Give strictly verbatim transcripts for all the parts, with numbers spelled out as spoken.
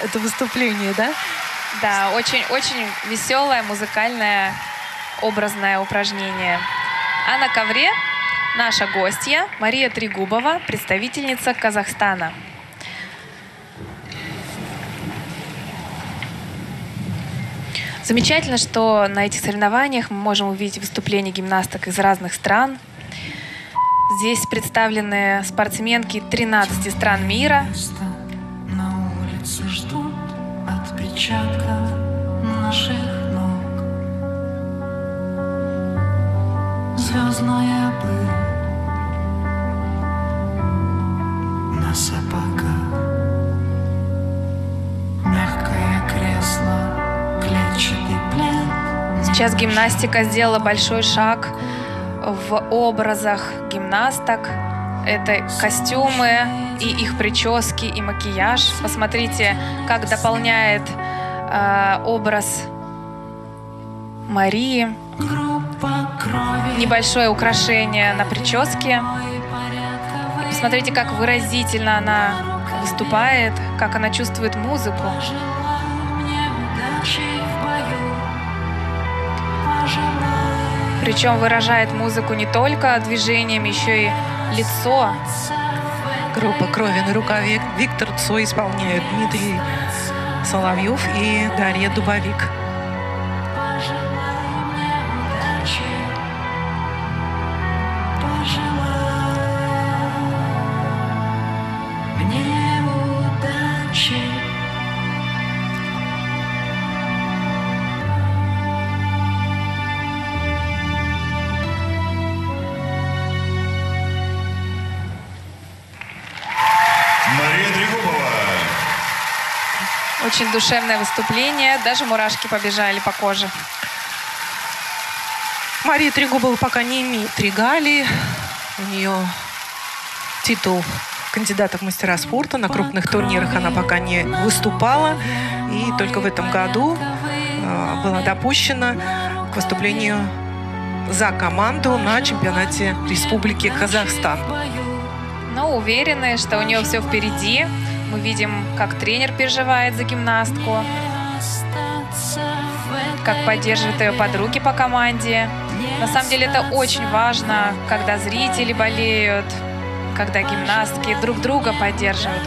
это выступление, да? Да, очень-очень веселое, музыкальное, образное упражнение. А на ковре наша гостья Мария Трегубова, представительница Казахстана. Замечательно, что на этих соревнованиях мы можем увидеть выступления гимнасток из разных стран. Здесь представлены спортсменки тринадцати стран мира. На улице ждут отпечатков наших ног. Звездная пыль на сапогах, мягкое кресло, клетчатый плед. Сейчас гимнастика сделала большой шаг в образах гимнасток. Это костюмы и их прически и макияж. Посмотрите, как дополняет э, образ Марии. Небольшое украшение на прическе. Посмотрите, как выразительно она выступает, как она чувствует музыку. Причем выражает музыку не только движением, еще и лицо. Группа «Крови на рукаве» Виктор Цой исполняют Дмитрий Соловьев и Дарья Дубовик. Очень душевное выступление, даже мурашки побежали по коже. Мария Трегубова пока не имеет регалий. У нее титул кандидата в мастера спорта. На крупных турнирах она пока не выступала. И только в этом году э, была допущена к выступлению за команду на чемпионате Республики Казахстан. Но уверены, что у нее все впереди. Мы видим, как тренер переживает за гимнастку, как поддерживают ее подруги по команде. На самом деле это очень важно, когда зрители болеют, когда гимнастки друг друга поддерживают.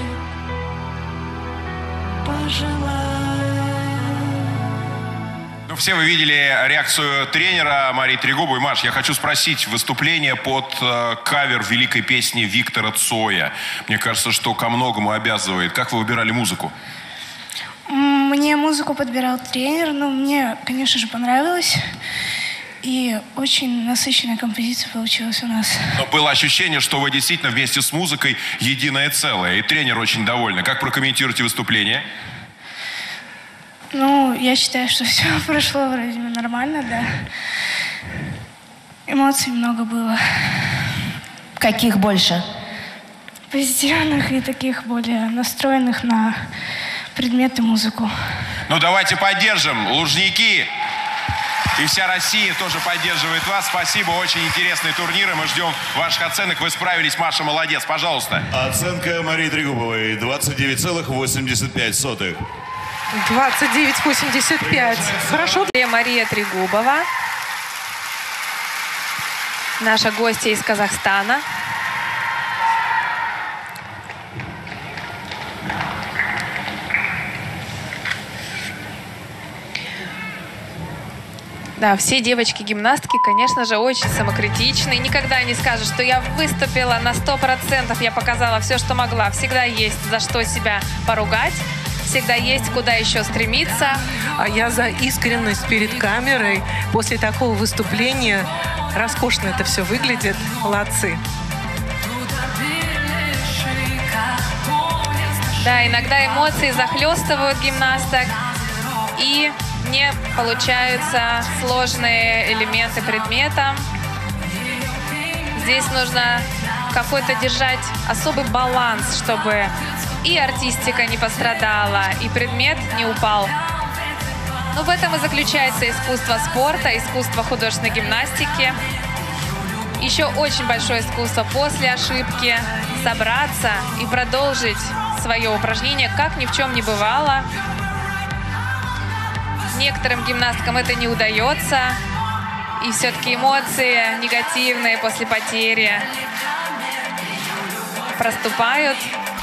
Ну, все вы видели реакцию тренера Марии Трегубовой. Маш, я хочу спросить, выступление под э, кавер великой песни Виктора Цоя. Мне кажется, что ко многому обязывает. Как вы выбирали музыку? Мне музыку подбирал тренер, но мне, конечно же, понравилось. И очень насыщенная композиция получилась у нас. Но было ощущение, что вы действительно вместе с музыкой единое целое. И тренер очень довольна. Как прокомментируете выступление? Ну, я считаю, что все прошло вроде бы нормально, да. Эмоций много было. Каких больше? Позитивных и таких более настроенных на предмет и музыку. Ну, давайте поддержим. Лужники и вся Россия тоже поддерживает вас. Спасибо, очень интересные турниры. Мы ждем ваших оценок. Вы справились, Маша, молодец. Пожалуйста. Оценка Марии Трегубовой двадцать девять целых восемьдесят пять сотых. двадцать девять восемьдесят пять. Хорошо. Мария Трегубова, наша гостья из Казахстана. Да, все девочки-гимнастки, конечно же, очень самокритичны. Никогда не скажут, что я выступила на сто процентов, я показала все, что могла. Всегда есть за что себя поругать. Всегда есть куда еще стремиться. А я за искренность перед камерой. После такого выступления роскошно это все выглядит. Молодцы. Да, иногда эмоции захлестывают гимнасток, и не получаются сложные элементы предмета. Здесь нужно какой-то держать особый баланс, чтобы и артистика не пострадала, и предмет не упал. Но в этом и заключается искусство спорта, искусство художественной гимнастики. Еще очень большое искусство после ошибки собраться и продолжить свое упражнение, как ни в чем не бывало. Некоторым гимнасткам это не удается, и все-таки эмоции негативные после потери проступают.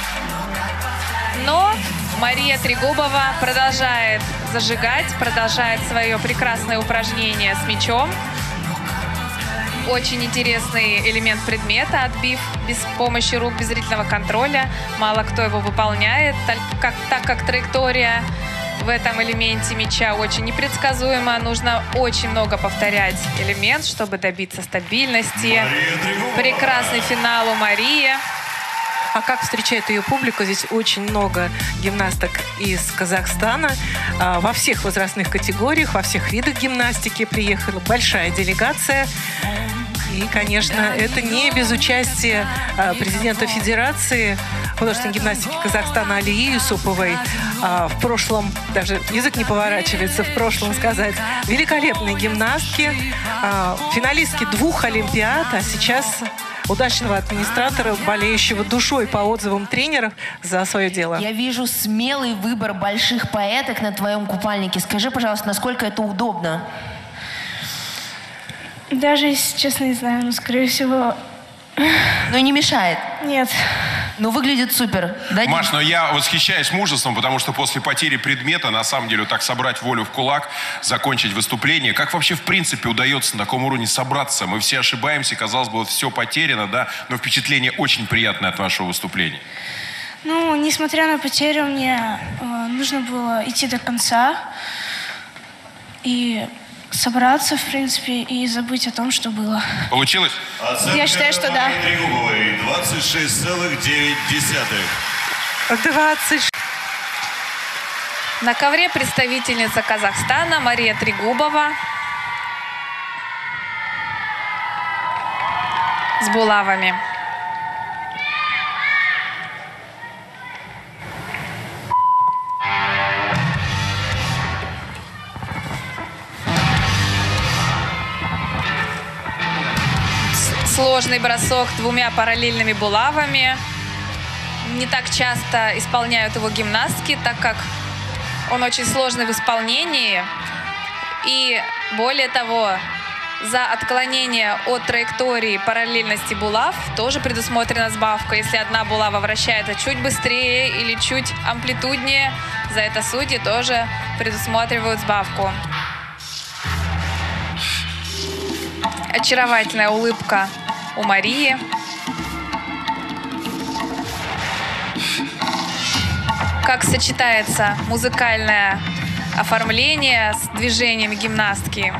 Но Мария Трегубова продолжает зажигать, продолжает свое прекрасное упражнение с мячом. Очень интересный элемент предмета, отбив без помощи рук, без зрительного контроля. Мало кто его выполняет, так как, так как траектория в этом элементе мяча очень непредсказуема. Нужно очень много повторять элемент, чтобы добиться стабильности. Прекрасный финал у Марии. А как встречает ее публику? Здесь очень много гимнасток из Казахстана. Во всех возрастных категориях, во всех видах гимнастики приехала большая делегация. И, конечно, это не без участия президента Федерации художественной гимнастики Казахстана Алии Юсуповой. В прошлом, даже язык не поворачивается, в прошлом сказать, великолепные гимнастки, финалистки двух олимпиад, а сейчас удачного администратора, болеющего душой по отзывам тренеров за свое дело. Я вижу смелый выбор больших поэток на твоем купальнике. Скажи, пожалуйста, насколько это удобно? Даже, если честно, не знаю, но, скорее всего... Но не мешает? Нет. Ну, выглядит супер. Да, Маш, но я восхищаюсь мужеством, потому что после потери предмета, на самом деле, вот так собрать волю в кулак, закончить выступление. Как вообще, в принципе, удается на таком уровне собраться? Мы все ошибаемся, казалось бы, вот все потеряно, да? Но впечатление очень приятное от вашего выступления. Ну, несмотря на потерю, мне э, нужно было идти до конца и собраться, в принципе, и забыть о том, что было. Получилось? Оценка Я считаю, что да. Марии Трегубовой двадцать шесть целых девять десятых. двадцать. На ковре представительница Казахстана Мария Трегубова с булавами. Сложный бросок двумя параллельными булавами. Не так часто исполняют его гимнастки, так как он очень сложный в исполнении. И более того, за отклонение от траектории параллельности булав тоже предусмотрена сбавка. Если одна булава вращается чуть быстрее или чуть амплитуднее, за это судьи тоже предусматривают сбавку. Очаровательная улыбка у Марии. Как сочетается музыкальное оформление с движением гимнастки.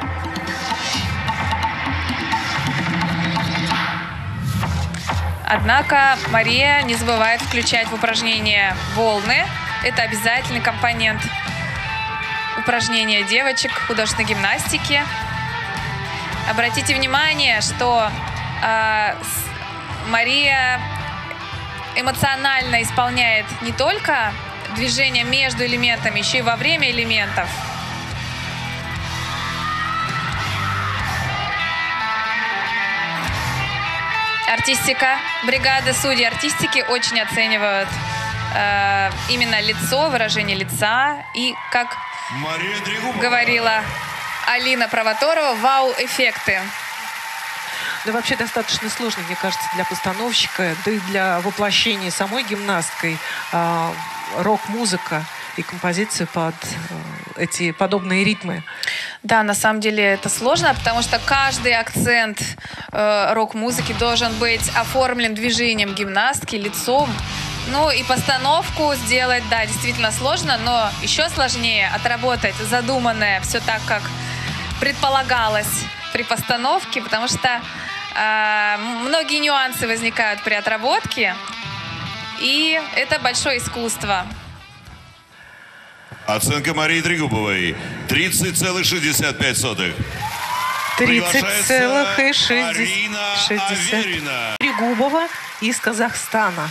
Однако Мария не забывает включать в упражнение волны. Это обязательный компонент упражнения девочек художественной гимнастики. Обратите внимание, что э, Мария эмоционально исполняет не только движение между элементами, еще и во время элементов. Артистика, бригада судей артистики очень оценивают э, именно лицо, выражение лица и, как говорила Алина Провоторова, вау-эффекты. Да вообще достаточно сложно, мне кажется, для постановщика, да и для воплощения самой гимнасткой э, рок-музыка и композиции под э, эти подобные ритмы. Да, на самом деле это сложно, потому что каждый акцент э, рок-музыки должен быть оформлен движением гимнастки, лицом. Ну и постановку сделать, да, действительно сложно, но еще сложнее отработать задуманное все так, как предполагалось при постановке, потому что э, многие нюансы возникают при отработке, и это большое искусство. Оценка Марии Трегубовой тридцать целых шестьдесят пять сотых. тридцать целых шестьдесят Аверина. Трегубова из Казахстана.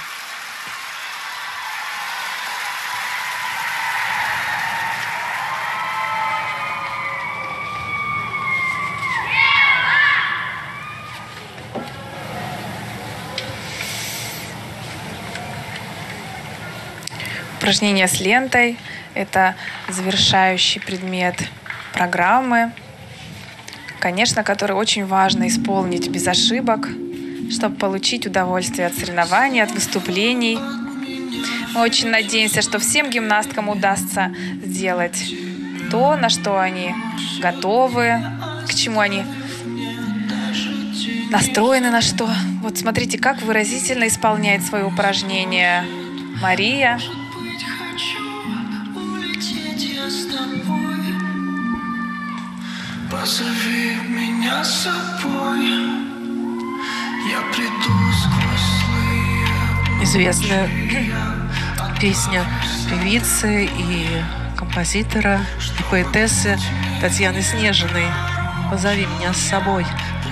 Упражнение с лентой – это завершающий предмет программы, конечно, который очень важно исполнить без ошибок, чтобы получить удовольствие от соревнований, от выступлений. Мы очень надеемся, что всем гимнасткам удастся сделать то, на что они готовы, к чему они настроены на что. Вот смотрите, как выразительно исполняет свое упражнение Мария. Позови меня с собой, я приду сквозь злые. Известная песня певицы и композитора, и поэтессы Татьяны Снежиной «Позови меня с собой».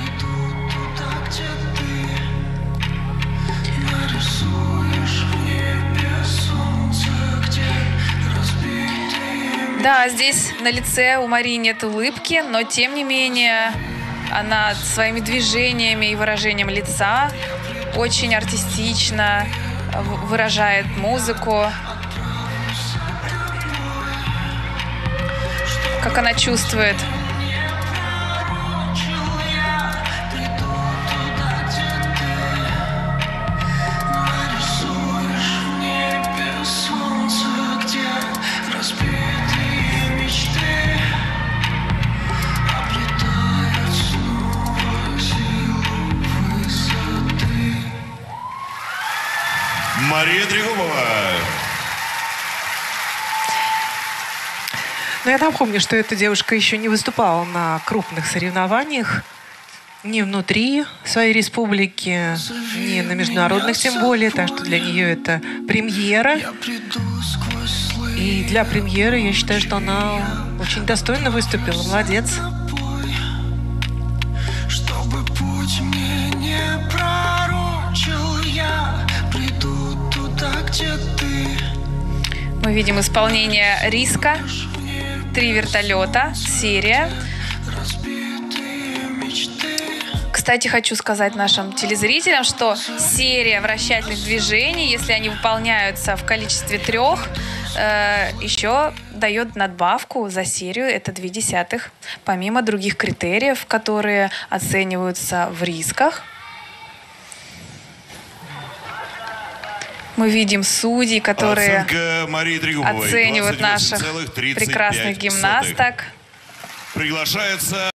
Да, здесь на лице у Марии нет улыбки, но тем не менее она своими движениями и выражением лица очень артистично выражает музыку. Как она чувствует. Мария Трегубова. Но я напомню, что эта девушка еще не выступала на крупных соревнованиях, ни внутри своей республики, ни на международных тем более, так что для нее это премьера. И для премьеры я считаю, что она очень достойно выступила. Молодец. Чтобы путь мне не пророчил, я приду туда, где ты. Мы видим исполнение риска. Три вертолета, серия. Кстати, хочу сказать нашим телезрителям, что серия вращательных движений, если они выполняются в количестве трех, э, еще дает надбавку за серию, это две десятых, помимо других критериев, которые оцениваются в рисках. Мы видим судей, которые оценивают наших прекрасных гимнасток. Приглашается